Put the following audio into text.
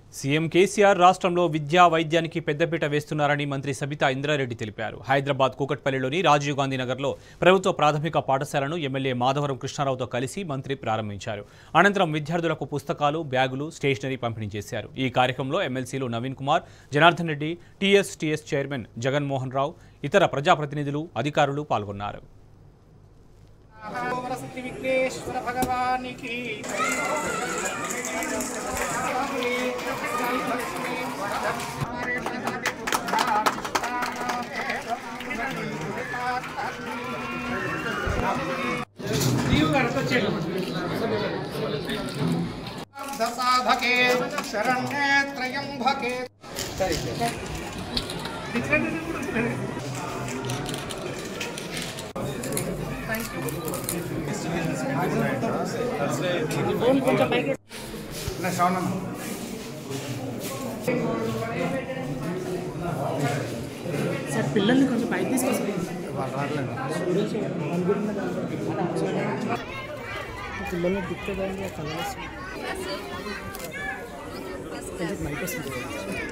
CM KCR రాష్ట్రంలో విద్యా వైద్యానికి పెద్దపీట వేస్తున్నారని మంత్రి సబితా ఇంద్రారెడ్డి తెలిపారు. హైదరాబాద్ కూకట్పల్లిలోని రాజీవ్ గాంధీ నగర్లో ప్రభుత్వ ప్రాథమిక పాఠశాలను ఎమ్మెల్యే మాధవరం కృష్ణారావుతో కలిసి మంత్రి ప్రారంభించారు. అనంతరం విద్యార్థులకు పుస్తకాలు, బ్యాగులు, స్టేషనరీ పంపిణీ చేశారు. ఈ కార్యక్రమంలో ఎమ్మెల్సీలు నవీన్ కుమార్, జనార్దన్ రెడ్డి, టీఎస్టీఎస్ చైర్మన్ జగన్మోహన్ రావు, ఇతర ప్రజాప్రతినిధులు, అధికారులు పాల్గొన్నారు. साधके शरण्ये त्र्यंबके సార్ పిల్లల్ని కొంచెం పైకి తీసుకొస్తారు. పిల్లల్ని దిక్కు కొంచెం మైక్ వస్తుంది.